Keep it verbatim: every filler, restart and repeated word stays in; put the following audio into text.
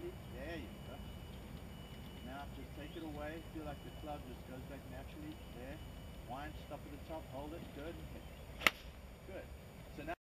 See? There you go. Now just take it away. Feel like the club just goes back naturally. There. Wind, stop at the top, hold it. Good and hit. Good.